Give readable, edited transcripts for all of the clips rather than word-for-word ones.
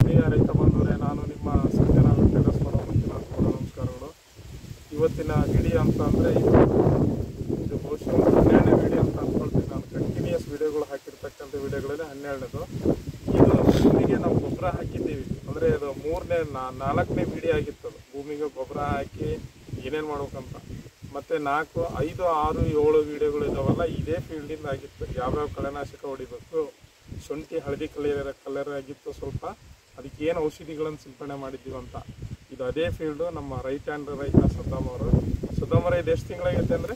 ಪ್ರಿಯ ರೈತ ಬಂಧುಗಳೇ, ನಾನು ನಿಮ್ಮ ಸಂಜನಾ ಟೆರಸ್ಪುರ ಮಂಜುನಾಥ್ ಕೂಡ ನಮಸ್ಕಾರಗಳು. ಇವತ್ತಿನ ವಿಡಿಯೋ ಅಂತ ಅಂದರೆ ಇದು ಬಹುಶಃ 12ನೇ ವಿಡಿಯೋ ಅಂತ ಅಂದ್ಕೊಳ್ತೀನಿ. ನಾನು ಕಂಟಿನ್ಯೂಸ್ ವಿಡಿಯೋಗಳು ಹಾಕಿರ್ತಕ್ಕಂಥ ವಿಡಿಯೋಗಳಲ್ಲಿ 12ನೇದು. ಇದು ಭೂಮಿಗೆ ನಾವು ಗೊಬ್ಬರ ಹಾಕಿದ್ದೀವಿ ಅಂದರೆ ಅದು 4ನೇ ವಿಡಿಯೋ ಆಗಿತ್ತು. ಭೂಮಿಗೆ ಗೊಬ್ಬರ ಹಾಕಿ ಏನೇನು ಮಾಡ್ಬೇಕಂತ ಮತ್ತು 4, 5, 6, 7 ವಿಡಿಯೋಗಳು ಇದಾವಲ್ಲ, ಇದೇ ಫೀಲ್ಡಿಂದ ಆಗಿತ್ತು. ಯಾವ್ಯಾವ ಕಳೆನಾಶಕ ಹೊಡಿಬೇಕು, ಶುಂಠಿ ಹಳದಿ ಕಲರ್ ಆಗಿತ್ತು ಸ್ವಲ್ಪ, ಅದಕ್ಕೆ ಏನು ಔಷಧಿಗಳನ್ನು ಸಿಂಪಡಣೆ ಮಾಡಿದ್ದೀವಿ ಅಂತ. ಇದು ಅದೇ ಫೀಲ್ಡು. ನಮ್ಮ ರೈತ ಸದ್ದಾಮ್ ಅವರು. ಇದು ಎಷ್ಟು ತಿಂಗಳಾಗಿದೆ ಅಂದರೆ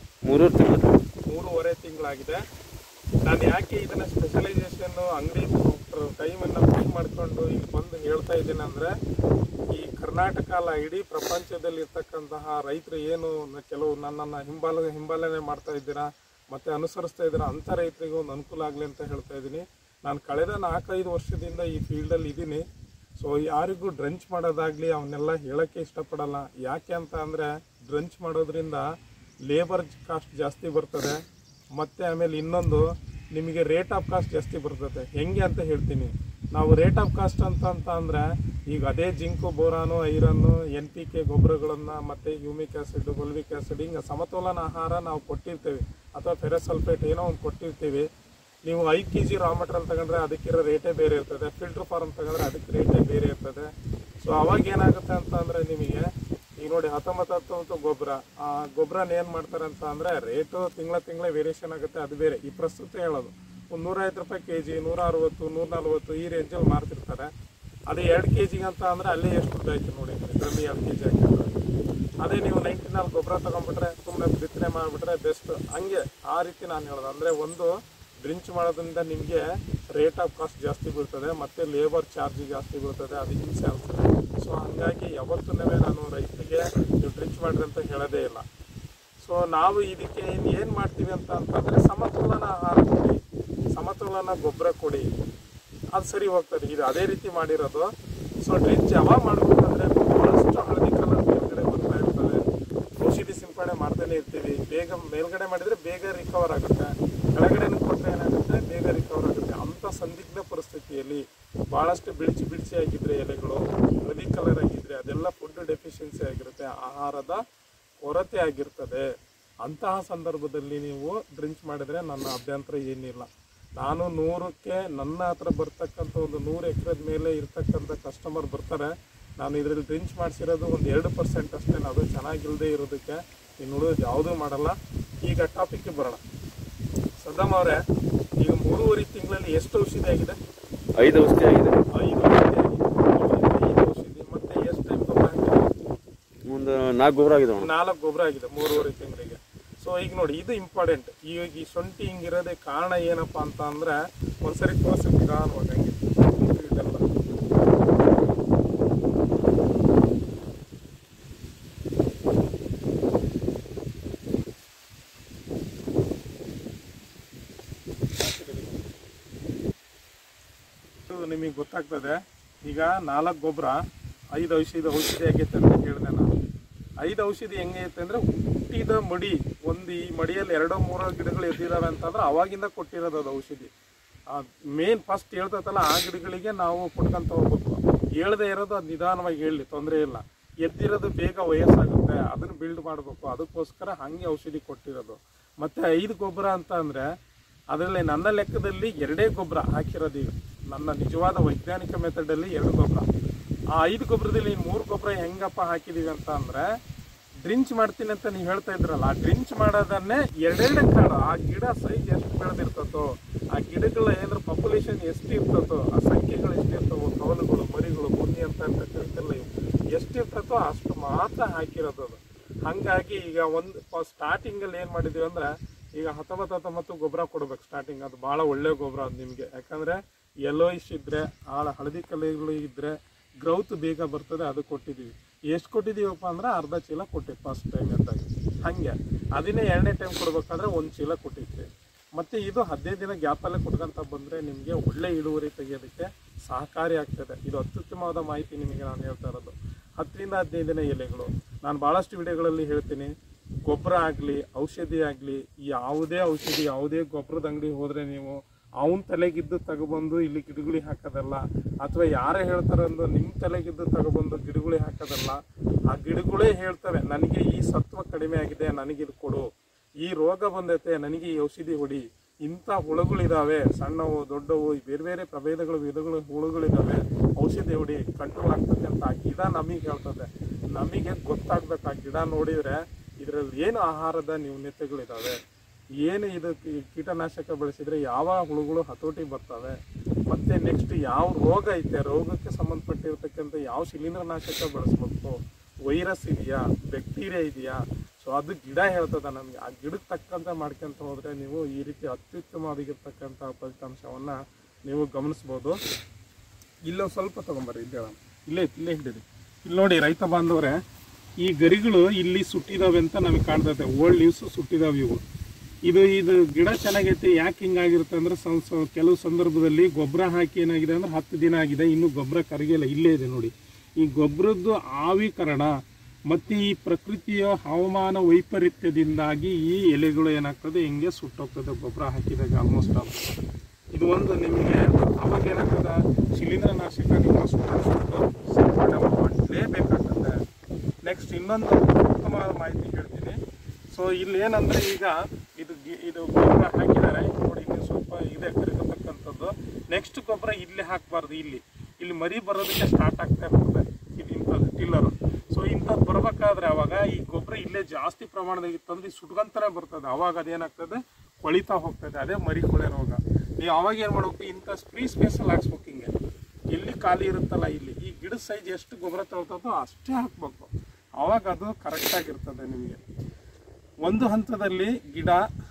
3.5 ತಿಂಗಳಾಗಿದೆ. ನಾನು ಯಾಕೆ ಇದನ್ನು ಸ್ಪೆಷಲೈಸೇಷನ್ನು ಅಂಗಡಿ ಟೈಮನ್ನು ಬುಕ್ ಮಾಡಿಕೊಂಡು ಇಲ್ಲಿ ಬಂದು ಹೇಳ್ತಾ ಇದ್ದೀನಿ ಅಂದರೆ, ಈ ಕರ್ನಾಟಕ ಅಲ್ಲ ಇಡೀ ಪ್ರಪಂಚದಲ್ಲಿ ಇರ್ತಕ್ಕಂತಹ ರೈತರು ಏನು ಕೆಲವು ನನ್ನನ್ನು ಹಿಂಬಾಲನೆ ಮಾಡ್ತಾ ಇದ್ದೀರಾ ಮತ್ತು ಅನುಸರಿಸ್ತಾ ಇದ್ದೀರಾ ಅಂಥ ರೈತರಿಗೆ ಒಂದು ಅನುಕೂಲ ಆಗಲಿ ಅಂತ ಹೇಳ್ತಾ ಇದ್ದೀನಿ. ನಾನು ಕಳೆದ 4-5 ವರ್ಷದಿಂದ ಈ ಫೀಲ್ಡಲ್ಲಿ ಇದ್ದೀನಿ. ಸೊ ಯಾರಿಗೂ ಡ್ರಂಚ್ ಮಾಡೋದಾಗಲಿ ಅವನ್ನೆಲ್ಲ ಹೇಳೋಕ್ಕೆ ಇಷ್ಟಪಡಲ್ಲ. ಯಾಕೆ ಅಂತ ಅಂದರೆ, ಡ್ರಂಚ್ ಮಾಡೋದ್ರಿಂದ ಲೇಬರ್ ಕಾಸ್ಟ್ ಜಾಸ್ತಿ ಬರ್ತದೆ, ಮತ್ತು ಆಮೇಲೆ ಇನ್ನೊಂದು ನಿಮಗೆ ರೇಟ್ ಆಫ್ ಕಾಸ್ಟ್ ಜಾಸ್ತಿ ಬರ್ತದೆ. ಹೆಂಗೆ ಅಂತ ಹೇಳ್ತೀನಿ. ನಾವು ರೇಟ್ ಆಫ್ ಕಾಸ್ಟ್ ಅಂತ ಅಂದರೆ, ಈಗ ಅದೇ ಜಿಂಕು, ಬೋರಾನು, ಐರನ್ನು, NPK ಗೊಬ್ಬರಗಳನ್ನು ಮತ್ತು ಹ್ಯೂಮಿಕ್ ಆ್ಯಸಿಡ್, ಬಲ್ವಿಕ್ ಆ್ಯಸಿಡ್ ಹಿಂಗೆ ಸಮತೋಲನ ಆಹಾರ ನಾವು ಕೊಟ್ಟಿರ್ತೀವಿ, ಅಥವಾ ಫೆರಸಲ್ಫೇಟ್ ಏನೋ ಒಂದು ಕೊಟ್ಟಿರ್ತೀವಿ. ನೀವು 5 kg ರಾ ಮೆಟೀರಿಯಲ್ ತಗೊಂಡ್ರೆ ಅದಕ್ಕಿರೋ ರೇಟೇ ಬೇರೆ ಇರ್ತದೆ, ಫಿಲ್ಟರ್ ಫಾರ್ಮ್ ತಗೊಂಡ್ರೆ ಅದಕ್ಕೆ ರೇಟೇ ಬೇರೆ ಇರ್ತದೆ. ಸೊ ಅವಾಗ ಏನಾಗುತ್ತೆ ಅಂತ ಅಂದರೆ, ನಿಮಗೆ ಈಗ ನೋಡಿ 19 ಗೊಬ್ಬರ, ಆ ಗೊಬ್ಬರನ ಏನು ಮಾಡ್ತಾರೆ ಅಂತ ಅಂದರೆ, ರೇಟು ತಿಂಗಳ ವೇರಿಯೇಷನ್ ಆಗುತ್ತೆ, ಅದು ಬೇರೆ. ಈ ಪ್ರಸ್ತುತ ಹೇಳೋದು ಒಂದು 150 ರೂಪಾಯಿ kg, 160, 140 ಈ ರೇಂಜಲ್ಲಿ ಮಾರ್ತಿರ್ತಾರೆ. ಅದೇ 2 kg ಅಂತ ಅಂದರೆ ಅಲ್ಲೇ ಎಷ್ಟು ದುಡ್ಡು ಆಯ್ತು ನೋಡಿ, ಇದರಲ್ಲಿ 2 kg ಹಾಕಿದ್ರೆ. ಅದೇ ನೀವು 94 ಗೊಬ್ಬರ ತೊಗೊಂಡ್ಬಿಟ್ರೆ, ಸುಮ್ಮನೆ ಬಿತ್ತನೆ ಮಾಡಿಬಿಟ್ರೆ ಬೆಸ್ಟ್. ಹಂಗೆ ಆ ರೀತಿ ನಾನು ಹೇಳೋದು. ಅಂದರೆ ಒಂದು ಡ್ರಿಂಚ್ ಮಾಡೋದ್ರಿಂದ ನಿಮಗೆ ರೇಟ್ ಆಫ್ ಕಾಸ್ಟ್ ಜಾಸ್ತಿ ಬೀಳ್ತದೆ, ಮತ್ತು ಲೇಬರ್ ಚಾರ್ಜ್ ಜಾಸ್ತಿ ಬೀಳ್ತದೆ, ಅದು ಹಿಂಸೆ ಆಗ್ತದೆ. ಸೊ ಹಾಗಾಗಿ ಯಾವತ್ತೂ ನಾನು ರೈತರಿಗೆ ನೀವು ಡ್ರಿಂಚ್ ಮಾಡಿರಿ ಅಂತ ಹೇಳೋದೇ ಇಲ್ಲ. ಸೊ ನಾವು ಇದಕ್ಕೆ ಏನು ಮಾಡ್ತೀವಿ ಅಂತಂದರೆ, ಸಮತೋಲನ ಆಹಾರ ಕೊಡಿ, ಸಮತೋಲನ ಗೊಬ್ಬರ ಕೊಡಿ, ಅದು ಸರಿ ಹೋಗ್ತದೆ. ಇದು ಅದೇ ರೀತಿ ಮಾಡಿರೋದು. ಸೊ ಡ್ರಿಂಚ್ ಯಾವಾಗ ಮಾಡಬೇಕಂದ್ರೆ, ಭಾಳಷ್ಟು ಹಳದಿ ಕಲರ್ ಮೇಲ್ಗಡೆ ಬರ್ತಾ ಇರ್ತದೆ, ಔಷಧಿ ಸಿಂಪಡಣೆ ಮಾಡ್ತಾನೆ ಇರ್ತೀವಿ. ಬೇಗ ಮೇಲ್ಗಡೆ ಮಾಡಿದರೆ ಬೇಗ ರಿಕವರ್ ಆಗುತ್ತೆ, ಕೆಳಗಡೆನೂ ಕೊಟ್ಟರೆ ಏನಾಗುತ್ತೆ, ಬೇಗ ರಿಕವರ್ ಆಗುತ್ತೆ. ಅಂಥ ಸಂದಿಗ್ಧ ಪರಿಸ್ಥಿತಿಯಲ್ಲಿ ಭಾಳಷ್ಟು ಬಿಳಿಚಿ ಆಗಿದ್ದರೆ ಎಲೆಗಳು ಹಳದಿ ಕಲರ್ ಆಗಿದ್ದರೆ ಅದೆಲ್ಲ ಫುಡ್ ಡೆಫಿಷಿಯನ್ಸಿ ಆಗಿರುತ್ತೆ, ಆಹಾರದ ಕೊರತೆ ಆಗಿರ್ತದೆ. ಅಂತಹ ಸಂದರ್ಭದಲ್ಲಿ ನೀವು ಡ್ರಿಂಚ್ ಮಾಡಿದರೆ ನನ್ನ ಅಭ್ಯಂತರ ಏನಿಲ್ಲ. ನಾನು 100ಕ್ಕೆ ನನ್ನ ಹತ್ರ ಬರ್ತಕ್ಕಂಥ ಒಂದು 100 ಎಕರೆದ ಮೇಲೆ ಇರ್ತಕ್ಕಂಥ ಕಸ್ಟಮರ್ ಬರ್ತಾರೆ. ನಾನು ಇದರಲ್ಲಿ ಡ್ರಿಂಚ್ ಮಾಡಿಸಿರೋದು ಒಂದು 2% ಅಷ್ಟೇ, ಅದು ಚೆನ್ನಾಗಿಲ್ಲದೆ ಇರೋದಕ್ಕೆ. ಇನ್ನು ಉಳಿದು ಯಾವುದೂ ಮಾಡಲ್ಲ. ಈಗ ಟಾಪಿಕ್ಗೆ ಬರೋಣ. ಸದ್ದಾಮ್ ಅವರೇ, ಈಗ 3.5 ತಿಂಗಳಲ್ಲಿ ಎಷ್ಟು ಔಷಧಿ ಆಗಿದೆ? 5 ಔಷಧಿ ಆಗಿದೆ. 5 ಔಷಧಿ. ಮತ್ತೆ ಎಷ್ಟು ಟೈಮ್ ಗೊಬ್ಬರ ಹಾಕಿದೆ? ಒಂದು 4 ಗೊಬ್ಬರ ಆಗಿದೆ. 4 ಗೊಬ್ಬರ ಆಗಿದೆ 3.5 ತಿಂಗಳಿಗೆ. ಸೊ ಈಗ ನೋಡಿ, ಇದು ಇಂಪಾರ್ಟೆಂಟ್. ಈಗ ಈ ಶುಂಠಿ ಹಿಂಗಿರೋದೇ ಕಾರಣ ಏನಪ್ಪ ಅಂತ ಅಂದರೆ, ಒಂದ್ಸರಿ ತೋರಿಸ್ತೀವಿ ನಿಧಾನವಾಗಿ ಹಂಗೆ ಇದೆಲ್ಲ. ನಿಮಗೆ ಗೊತ್ತಾಗ್ತದೆ. ಈಗ 4 ಗೊಬ್ಬರ 5 ಔಷಧಿ ಆಗೈತೆ ಅಂತ ಹೇಳಿದೆ ನಾನು. 5 ಔಷಧಿ ಹೆಂಗೆ ಐತೆ ಅಂದರೆ, ಹುಟ್ಟಿದ ಮಡಿ ಈ ಮಡಿಯಲ್ಲಿ 2-3 ಗಿಡಗಳು ಎದ್ದಿದ್ದಾವೆ ಅಂತಂದ್ರೆ ಅವಾಗಿಂದ ಕೊಟ್ಟಿರೋದು ಅದು ಔಷಧಿ. ಮೇನ್ ಫಸ್ಟ್ ಹೇಳ್ತೈತಲ್ಲ, ಆ ಗಿಡಗಳಿಗೆ ನಾವು ಕೊಟ್ಕೊಂತ ಹೋಗ್ಬೇಕು. ಹೇಳ್ದೆ ಇರೋದು ಅದು ನಿಧಾನವಾಗಿ ಹೇಳಲಿ, ತೊಂದರೆ ಇಲ್ಲ. ಎದ್ದಿರೋದು ಬೇಗ ವಯಸ್ಸಾಗುತ್ತೆ, ಅದನ್ನು ಬಿಲ್ಡ್ ಮಾಡಬೇಕು, ಅದಕ್ಕೋಸ್ಕರ ಹಾಗೆ ಔಷಧಿ ಕೊಟ್ಟಿರೋದು. ಮತ್ತು 5 ಗೊಬ್ಬರ ಅಂತ ಅಂದರೆ, ಅದರಲ್ಲಿ ನನ್ನ ಲೆಕ್ಕದಲ್ಲಿ 2 ಗೊಬ್ಬರ ಹಾಕಿರೋದು. ಈಗ ನನ್ನ ನಿಜವಾದ ವೈಜ್ಞಾನಿಕ ಮೆಥಡಲ್ಲಿ 2 ಗೊಬ್ಬರ. ಆ 5 ಗೊಬ್ಬರದಲ್ಲಿ 3 ಗೊಬ್ಬರ ಹೆಂಗಪ್ಪ ಹಾಕಿದ್ದೀವಿ ಅಂತ ಅಂದರೆ, ಡ್ರಿಂಚ್ ಮಾಡ್ತೀನಿ ಅಂತ ನೀವು ಹೇಳ್ತಾ ಇದ್ರಲ್ಲ, ಆ ಡ್ರಿಂಚ್ ಮಾಡೋದನ್ನೇ 2 ಕಾಳು, ಆ ಗಿಡ ಸೈಜ್ ಎಷ್ಟು ಬೆಳೆದಿರ್ತದೋ, ಆ ಗಿಡಗಳ ಏನಾದ್ರು ಪಾಪ್ಯುಲೇಷನ್ ಎಷ್ಟು ಇರ್ತದೋ, ಆ ಸಂಖ್ಯೆಗಳು ಎಷ್ಟಿರ್ತವೋ, ಕವಲುಗಳು, ಮರಿಗಳು, ಬುನ್ನಿ ಅಂತ ಇರ್ತಕ್ಕಂಥಲ್ಲ ಎಷ್ಟಿರ್ತದೋ ಅಷ್ಟು ಮಾತ್ರ ಹಾಕಿರೋದು ಅದು. ಹಾಗಾಗಿ ಈಗ ಒಂದು ಸ್ಟಾರ್ಟಿಂಗಲ್ಲಿ ಏನು ಮಾಡಿದ್ದೀವಿ ಅಂದರೆ, ಈಗ 19 ಗೊಬ್ಬರ ಕೊಡ್ಬೇಕು ಸ್ಟಾರ್ಟಿಂಗ್. ಅದು ಭಾಳ ಒಳ್ಳೆ ಗೊಬ್ಬರ ಅದು ನಿಮಗೆ. ಯಾಕಂದರೆ ಯೆಲ್ಲೋಯಿಶ್ ಇದ್ದರೆ, ಹಳದಿ ಕಲರ್ಗಳು ಇದ್ದರೆ ಗ್ರೌತ್ ಬೇಗ ಬರ್ತದೆ, ಅದು ಕೊಟ್ಟಿದ್ದೀವಿ. ಎಷ್ಟು ಕೊಟ್ಟಿದ್ದೀವಪ್ಪ ಅಂದರೆ, ಅರ್ಧ ಚೀಲ ಕೊಟ್ಟಿದ್ದು ಫಸ್ಟ್ ಟೈಮ್ ಎಂದಾಗ. ಹಾಗೆ ಅದನ್ನೇ 2ನೇ ಟೈಮ್ ಕೊಡ್ಬೇಕಾದ್ರೆ 1 ಚೀಲ ಕೊಟ್ಟಿದ್ವಿ. ಮತ್ತು ಇದು 15 ದಿನ ಗ್ಯಾಪಲ್ಲೇ ಕೊಡ್ಕೊಂತ ಬಂದರೆ ನಿಮಗೆ ಒಳ್ಳೆ ಇಳುವರಿ ತೆಗೆಯೋದಕ್ಕೆ ಸಹಕಾರಿ ಆಗ್ತದೆ. ಇದು ಅತ್ಯುತ್ತಮವಾದ ಮಾಹಿತಿ ನಿಮಗೆ ನಾನು ಹೇಳ್ತಾ ಇರೋದು. 10 ರಿಂದ 15 ದಿನ ಎಲೆಗಳು. ನಾನು ಭಾಳಷ್ಟು ವಿಡಿಯೋಗಳಲ್ಲಿ ಹೇಳ್ತೀನಿ, ಗೊಬ್ಬರ ಆಗಲಿ ಔಷಧಿ ಆಗಲಿ, ಯಾವುದೇ ಔಷಧಿ ಯಾವುದೇ ಗೊಬ್ಬರದ ಅಂಗಡಿ ಹೋದರೆ ನೀವು ಅವನ ತಲೆಗಿದ್ದು ತಗೊಬಂದು ಇಲ್ಲಿ ಗಿಡಗುಳಿ ಹಾಕೋದಲ್ಲ, ಅಥವಾ ಯಾರೇ ಹೇಳ್ತಾರೆ ಅಂದು ನಿಮ್ಮ ತಲೆಗಿದ್ದು ತಗೊಬಂದು ಗಿಡಗುಳಿ ಹಾಕೋದಲ್ಲ. ಆ ಗಿಡಗಳೇ ಹೇಳ್ತವೆ ನನಗೆ ಈ ಸತ್ವ ಕಡಿಮೆ ಆಗಿದೆ, ನನಗಿದು ಕೊಡು, ಈ ರೋಗ ಬಂದೈತೆ ನನಗೆ ಈ ಔಷಧಿ ಹೊಡಿ, ಇಂಥ ಹುಳುಗಳಿದಾವೆ, ಸಣ್ಣವು ದೊಡ್ಡವು ಬೇರೆ ಬೇರೆ ಪ್ರಭೇದಗಳು ವಿಧಗಳು ಹುಳುಗಳಿದಾವೆ, ಔಷಧಿ ಹೊಡಿ, ಕಂಟ್ರೋಲ್ ಆಗ್ತದೆ ಅಂತ ಆ ಗಿಡ ನಮಗೆ ಹೇಳ್ತದೆ. ನಮಗೆ ಗೊತ್ತಾಗ್ಬೇಕು, ಆ ಗಿಡ ನೋಡಿದರೆ ಇದರಲ್ಲಿ ಏನು ಆಹಾರದ ನ್ಯೂನತೆಗಳಿದಾವೆ, ಏನು ಇದು ಕೀಟನಾಶಕ ಬಳಸಿದರೆ ಯಾವ ಹುಳುಗಳು ಹತೋಟಿ ಬರ್ತವೆ, ಮತ್ತು ನೆಕ್ಸ್ಟ್ ಯಾವ ರೋಗ ಐತೆ, ರೋಗಕ್ಕೆ ಸಂಬಂಧಪಟ್ಟಿರ್ತಕ್ಕಂಥ ಯಾವ ಶಿಲೀಂಧ್ರನಾಶಕ ಬಳಸ್ಬೇಕು, ವೈರಸ್ ಇದೆಯಾ, ಬ್ಯಾಕ್ಟೀರಿಯಾ ಇದೆಯಾ. ಸೊ ಅದು ಗಿಡ ಹೇಳ್ತದೆ ನಮಗೆ. ಆ ಗಿಡಕ್ಕೆ ತಕ್ಕಂತೆ ಮಾಡ್ಕೊಂತ ಹೋದರೆ ನೀವು ಈ ರೀತಿ ಅತ್ಯುತ್ತಮವಾಗಿರ್ತಕ್ಕಂಥ ಫಲಿತಾಂಶವನ್ನು ನೀವು ಗಮನಿಸ್ಬೋದು. ಇಲ್ಲೊಂದು ಸ್ವಲ್ಪ ತೊಗೊಂಬರ್ರಿ, ಇಲ್ಲೇ ಹಿಡಿರಿ. ಇಲ್ಲಿ ನೋಡಿ ರೈತ ಬಾಂಧವರೇ, ಈ ಗರಿಗಳು ಇಲ್ಲಿ ಸುಟ್ಟಿದಾವೆ ಅಂತ ನಮಗೆ ಕಾಣ್ತದೆ, ಓಲ್ಡ್ ಲೀವ್ಸ್ ಸುಟ್ಟಿದಾವೆ ಇವು. ಇದು ಗಿಡ ಚೆನ್ನಾಗೈತೆ. ಯಾಕೆ ಹಿಂಗಾಗಿರುತ್ತೆ ಅಂದರೆ ಕೆಲವು ಸಂದರ್ಭದಲ್ಲಿ ಗೊಬ್ಬರ ಹಾಕಿ ಏನಾಗಿದೆ ಅಂದರೆ 10 ದಿನ ಆಗಿದೆ, ಇನ್ನೂ ಗೊಬ್ಬರ ಕರಗಿಲ್ಲ, ಇಲ್ಲೇ ಇದೆ ನೋಡಿ. ಈ ಗೊಬ್ಬರದ್ದು ಆವಿಕರಣ ಮತ್ತು ಈ ಪ್ರಕೃತಿಯ ಹವಾಮಾನ ವೈಪರೀತ್ಯದಿಂದಾಗಿ ಈ ಎಲೆಗಳು ಏನಾಗ್ತದೆ, ಹಿಂಗೆ ಸುಟ್ಟೋಗ್ತದೆ ಗೊಬ್ಬರ ಹಾಕಿದಾಗ ಆಲ್ಮೋಸ್ಟ್ ಆಲ್. ಇದು ಒಂದು ನಿಮಗೆ ಅವಾಗ ಏನಾಗ್ತದೆ, ಶಿಲೀಂಧ್ರನಾಶಕ ನಿಮ್ಮ ಸುಟ್ಟು ಸಿಂಪಡಣೆ ಮಾಡಲೇಬೇಕಾಗ್ತದೆ. ನೆಕ್ಸ್ಟ್ ಇನ್ನೊಂದು ಉತ್ತಮವಾದ ಮಾಹಿತಿ ಹೇಳ್ತೀನಿ. ಸೊ ಇಲ್ಲಿ ಏನಂದರೆ ಈಗ ಇದು ಗೊಬ್ಬರ ಹಾಕಿದ್ದಾರೆ ನೋಡಿ, ಇಲ್ಲಿ ಸ್ವಲ್ಪ ಇದೆ ಕರಗತಕ್ಕಂಥದ್ದು. ನೆಕ್ಸ್ಟ್ ಗೊಬ್ಬರ ಇಲ್ಲಿ ಹಾಕಬಾರ್ದು, ಇಲ್ಲಿ ಮರಿ ಬರೋದಕ್ಕೆ ಸ್ಟಾರ್ಟ್ ಆಗ್ತಾ ಇರ್ತದೆ ಇದು ಇಂಥದ್ದು ಟಿಲ್ಲರು. ಸೊ ಇಂಥದ್ದು ಬರ್ಬೇಕಾದ್ರೆ ಅವಾಗ ಈ ಗೊಬ್ಬರ ಇಲ್ಲೇ ಜಾಸ್ತಿ ಪ್ರಮಾಣದಾಗ ಇತ್ತಂದ್ರೆ ಈ ಸುಟ್ಕೊಂತನೇ ಬರ್ತದೆ, ಅವಾಗ ಅದೇನಾಗ್ತದೆ ಕೊಳಿತಾ ಹೋಗ್ತದೆ, ಅದೇ ಮರಿ ಕೊಳೆ ರೋಗ. ನೀವು ಅವಾಗ ಏನು ಮಾಡ್ಬೇಕು, ಇಂಥ ಫ್ರೀ ಸ್ಪೇಸಲ್ಲಿ ಹಾಕ್ಸ್ಬೇಕು. ಹಿಂಗೆ ಎಲ್ಲಿ ಖಾಲಿ ಇರುತ್ತಲ್ಲ ಇಲ್ಲಿ ಈ ಗಿಡದ ಸೈಜ್ ಎಷ್ಟು ಗೊಬ್ಬರ ತಗೊಳ್ತದೋ ಅಷ್ಟೇ ಹಾಕ್ಬೇಕು, ಅವಾಗ ಅದು ಕರೆಕ್ಟಾಗಿರ್ತದೆ ನಿಮಗೆ. ಒಂದು ಹಂತದಲ್ಲಿ ಗಿಡ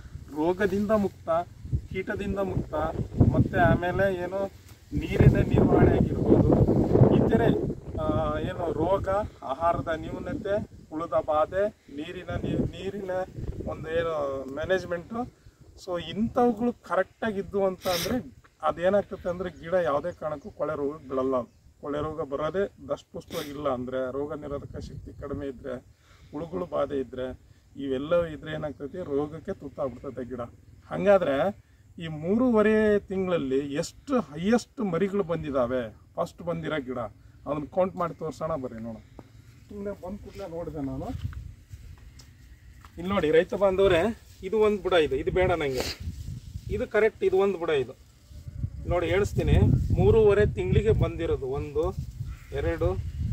ರೋಗದಿಂದ ಮುಕ್ತ, ಕೀಟದಿಂದ ಮುಕ್ತ, ಮತ್ತು ಆಮೇಲೆ ಏನು ನೀರಿನ ನಿರ್ವಹಣೆ ಆಗಿರ್ಬೋದು, ಇತರೆ ಏನು ರೋಗ, ಆಹಾರದ ನ್ಯೂನತೆ, ಹುಳದ ಬಾಧೆ, ನೀರಿನ ಒಂದು ಏನು ಮ್ಯಾನೇಜ್ಮೆಂಟು. ಸೊ ಇಂಥವುಗಳು ಕರೆಕ್ಟಾಗಿದ್ದು ಅಂತ ಅಂದರೆ ಅದೇನಾಗ್ತದೆ ಅಂದರೆ ಗಿಡ ಯಾವುದೇ ಕಾರಣಕ್ಕೂ ಕೊಳೆ ರೋಗ ಬೀಳಲ್ಲ. ಕೊಳೆ ರೋಗ ಬರೋದೇ ದಷ್ಟಪುಷ್ಟವಾಗಿಲ್ಲ ಅಂದರೆ, ರೋಗ ನಿರೋಧಕ ಶಕ್ತಿ ಕಡಿಮೆ ಇದ್ದರೆ, ಹುಳುಗಳು ಬಾಧೆ ಇದ್ದರೆ, ಇವೆಲ್ಲವೂ ಇದ್ರೆ ಏನಾಗ್ತೈತಿ, ರೋಗಕ್ಕೆ ತುತ್ತಾಗ್ಬಿಡ್ತೈತೆ ಗಿಡ. ಹಾಗಾದರೆ ಈ 3.5 ತಿಂಗಳಲ್ಲಿ ಎಷ್ಟು ಹೈಯೆಸ್ಟ್ ಮರಿಗಳು ಬಂದಿದ್ದಾವೆ, ಫಸ್ಟ್ ಬಂದಿರೋ ಗಿಡ, ಅದನ್ನು ಕೌಂಟ್ ಮಾಡಿ ತೋರಿಸೋಣ ಬರ್ರಿ ನೋಡೋಣ. ಸುಮ್ಮನೆ ಬಂದು ಕೂಡಲೇ ನೋಡಿದೆ ನಾನು. ಇಲ್ಲಿ ನೋಡಿ ರೈತ ಬಾಂಧವರೇ, ಇದು ಒಂದು ಬುಡ ಇದು ಬೇಡ ನನಗೆ, ಇದು ಕರೆಕ್ಟ್, ಇದು ಒಂದು ಬುಡ ಇದು ನೋಡಿ ಹೇಳಿಸ್ತೀನಿ. 3.5 ತಿಂಗಳಿಗೆ ಬಂದಿರೋದು 1 2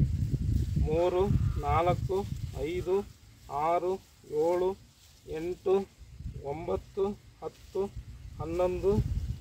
3 4 5 6 7 8 9 10 11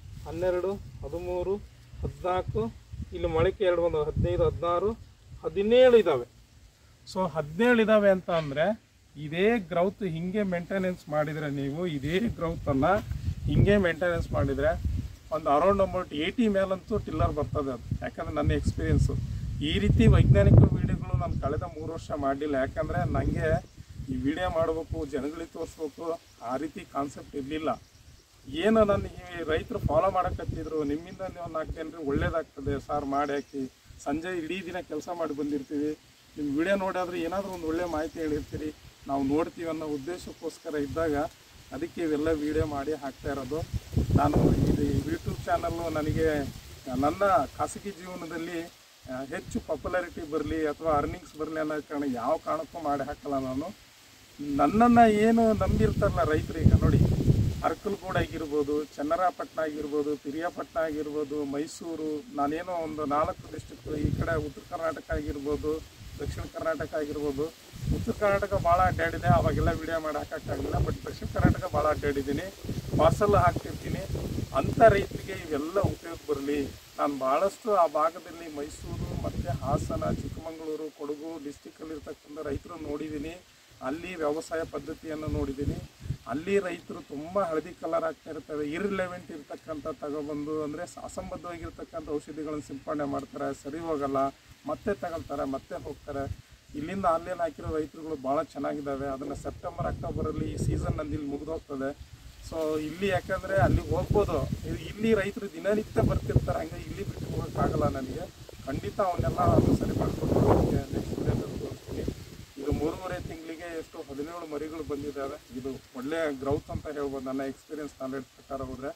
12 13 14, ಇಲ್ಲಿ ಮೊಳಕೆ 2 ಬಂದವು, 15 16 17 ಇದ್ದಾವೆ. ಸೊ 17 ಇದ್ದಾವೆ ಅಂತ ಅಂದರೆ ಇದೇ ಗ್ರೌತ್ ಹಿಂಗೆ ಮೇಂಟೆನೆನ್ಸ್ ಮಾಡಿದರೆ, ನೀವು ಇದೇ ಗ್ರೌತನ್ನು ಹಿಂಗೆ ಮೇಂಟೆನೆನ್ಸ್ ಮಾಡಿದರೆ ಒಂದು ಅರೌಂಡ್ ಅಬೌಟ್ 80 ಮೇಲಂತೂ ಟಿಲ್ಲರ್ ಬರ್ತದೆ ಅದು. ಯಾಕಂದರೆ ನನ್ನ ಎಕ್ಸ್ಪೀರಿಯೆನ್ಸು ಈ ರೀತಿ ವೈಜ್ಞಾನಿಕ ವೀಡಿಯೋಗಳು ನಾನು ಕಳೆದ 3 ವರ್ಷ ಮಾಡಲಿಲ್ಲ. ಯಾಕಂದರೆ ನನಗೆ ಈ ವಿಡಿಯೋ ಮಾಡಬೇಕು, ಜನಗಳಿಗೆ ತೋರಿಸ್ಬೇಕು, ಆ ರೀತಿ ಕಾನ್ಸೆಪ್ಟ್ ಇರಲಿಲ್ಲ. ಏನು ನನ್ನ ಈ ರೈತರು ಫಾಲೋ ಮಾಡೋಕತ್ತಿದ್ರು, ನಿಮ್ಮಿಂದ ನೀವು 4 ಜನರಿಗೆ ಒಳ್ಳೇದಾಗ್ತದೆ ಸರ್, ಮಾಡಿ ಹಾಕಿ, ಸಂಜೆ ಇಡೀ ದಿನ ಕೆಲಸ ಮಾಡಿ ಬಂದಿರ್ತೀವಿ, ನಿಮ್ಮ ವಿಡಿಯೋ ನೋಡಾದ್ರೆ ಏನಾದರೂ ಒಂದು ಒಳ್ಳೆಯ ಮಾಹಿತಿ ಹೇಳಿರ್ತೀರಿ, ನಾವು ನೋಡ್ತೀವಿ ಅನ್ನೋ ಉದ್ದೇಶಕ್ಕೋಸ್ಕರ ಇದ್ದಾಗ ಅದಕ್ಕೆ ಇವೆಲ್ಲ ವಿಡಿಯೋ ಮಾಡಿ ಹಾಕ್ತಾ ಇರೋದು. ನಾನು ಇದು ಯೂಟ್ಯೂಬ್ ಚಾನಲ್ಲು ನನಗೆ ನನ್ನ ಖಾಸಗಿ ಜೀವನದಲ್ಲಿ ಹೆಚ್ಚು ಪಾಪ್ಯುಲಾರಿಟಿ ಬರಲಿ ಅಥವಾ ಅರ್ನಿಂಗ್ಸ್ ಬರಲಿ ಅನ್ನೋ ಕಾರಣ ಯಾವ ಕಾರಣಕ್ಕೂ ಮಾಡಿ ಹಾಕಲ್ಲ. ನಾನು ನನ್ನನ್ನು ಏನು ನಂಬಿರ್ತಾರಲ್ಲ ರೈತರು, ಈಗ ನೋಡಿ ಅರಕಲಗೂಡು ಆಗಿರ್ಬೋದು, ಚನ್ನರಾಪಟ್ಟಣ ಆಗಿರ್ಬೋದು, ಪಿರಿಯಾಪಟ್ಟಣ ಆಗಿರ್ಬೋದು, ಮೈಸೂರು, ನಾನೇನೋ ಒಂದು 4 ಡಿಸ್ಟ್ರಿಕ್ಟ್, ಈ ಕಡೆ ಉತ್ತರ ಕರ್ನಾಟಕ ಆಗಿರ್ಬೋದು, ದಕ್ಷಿಣ ಕರ್ನಾಟಕ ಆಗಿರ್ಬೋದು. ಉತ್ತರ ಕರ್ನಾಟಕ ಭಾಳ ಅಡ್ಡಾಡಿದೆ, ಅವಾಗೆಲ್ಲ ವಿಡಿಯೋ ಮಾಡಿ ಹಾಕೋಕ್ಕಾಗಲಿಲ್ಲ. ಬಟ್ ದಕ್ಷಿಣ ಕರ್ನಾಟಕ ಭಾಳ ಅಡ್ಡಾಡಿದ್ದೀನಿ, ಪಾರ್ಸಲ್ ಹಾಕ್ತಿರ್ತೀನಿ. ಅಂಥ ರೈತರಿಗೆ ಇವೆಲ್ಲ ಉಪಯೋಗ ಬರಲಿ. ನಾನು ಭಾಳಷ್ಟು ಆ ಭಾಗದಲ್ಲಿ ಮೈಸೂರು ಮತ್ತು ಹಾಸನ, ಚಿಕ್ಕಮಗಳೂರು, ಕೊಡಗು ಡಿಸ್ಟಿಕಲ್ಲಿರ್ತಕ್ಕಂಥ ರೈತರು ನೋಡಿದ್ದೀನಿ. ಅಲ್ಲಿ ವ್ಯವಸಾಯ ಪದ್ಧತಿಯನ್ನು ನೋಡಿದ್ದೀನಿ. ಅಲ್ಲಿ ರೈತರು ತುಂಬ ಹಳದಿ ಕಲರ್ ಆಗ್ತಾ ಇರ್ತವೆ, ಇರ್ರಿಲೆವೆಂಟ್ ಇರ್ತಕ್ಕಂಥ ತಗೊಬಂದು ಅಂದರೆ ಅಸಂಬದ್ಧವಾಗಿರ್ತಕ್ಕಂಥ ಔಷಧಿಗಳನ್ನು ಸಿಂಪಡಣೆ ಮಾಡ್ತಾರೆ, ಸರಿ ಹೋಗಲ್ಲ, ಮತ್ತೆ ತಗೊಳ್ತಾರೆ, ಮತ್ತೆ ಹೋಗ್ತಾರೆ. ಇಲ್ಲಿಂದ ಆನ್ಲೈನ್ ಹಾಕಿರೋ ರೈತರುಗಳು ಭಾಳ ಚೆನ್ನಾಗಿದ್ದಾವೆ. ಅದನ್ನು ಸೆಪ್ಟೆಂಬರ್ ಅಕ್ಟೋಬರಲ್ಲಿ ಈ ಸೀಸನ್ ನಂದು ಇಲ್ಲಿ ಮುಗಿದೋಗ್ತದೆ. ಸೊ ಇಲ್ಲಿ ಯಾಕಂದರೆ ಅಲ್ಲಿ ಹೋಗ್ಬೋದು, ಇಲ್ಲಿ ರೈತರು ದಿನನಿತ್ಯ ಬರ್ತಿರ್ತಾರೆ, ಹಂಗೆ ಇಲ್ಲಿ ಬಿಟ್ಟು ಹೋಗೋಕ್ಕಾಗಲ್ಲ ನನಗೆ. ಖಂಡಿತ ಅವನ್ನೆಲ್ಲ ಸರಿ ಮಾಡಿಕೊಂಡು ನೆಕ್ಸ್ಟ್ ವಿಡಿಯೋದಲ್ಲಿ ತೋರಿಸ್ತೀನಿ. ಇದು 3.5 ತಿಂಗಳಿಗೆ ಎಷ್ಟು 17 ಮರಿಗಳು ಬಂದಿದ್ದಾವೆ. ಇದು ಒಳ್ಳೆಯ ಗ್ರೌತ್ ಅಂತ ಹೇಳ್ಬೋದು ನನ್ನ ಎಕ್ಸ್ಪೀರಿಯನ್ಸ್ ನಾಲೆಡ್ಜ್ ಪ್ರಕಾರ ಹೋದರೆ.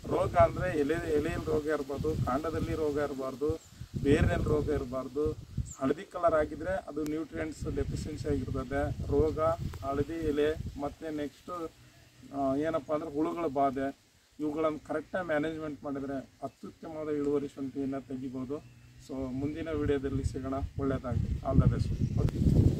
ರೋಗ ಅಂದರೆ ಎಲೆಯಲ್ಲಿ ರೋಗ ಇರಬಾರ್ದು, ಕಾಂಡದಲ್ಲಿ ರೋಗ ಇರಬಾರ್ದು, ಬೇರಿನಲ್ಲಿ ರೋಗ ಇರಬಾರ್ದು. ಹಳದಿ ಕಲರ್ ಆಗಿದ್ರೆ ಅದು ನ್ಯೂಟ್ರಿಯೆಂಟ್ಸ್ ಡೆಫಿಷಿಯನ್ಸಿ ಆಗಿರ್ತದೆ. ರೋಗ, ಹಳದಿ ಎಲೆ ಮತ್ತು ನೆಕ್ಸ್ಟು ಏನಪ್ಪ ಅಂದರೆ ಹುಳುಗಳ ಬಾಧೆ, ಇವುಗಳನ್ನು ಕರೆಕ್ಟಾಗಿ ಮ್ಯಾನೇಜ್ಮೆಂಟ್ ಮಾಡಿದರೆ ಅತ್ಯುತ್ತಮವಾದ ಇಳುವರಿ ಶುಂಠಿಯನ್ನು ತೆಗಿಬೋದು. ಸೊ ಮುಂದಿನ ವಿಡಿಯೋದಲ್ಲಿ ಸಿಗೋಣ. ಒಳ್ಳೆಯದಾಗಲಿ. All the best. ಓಕೆ.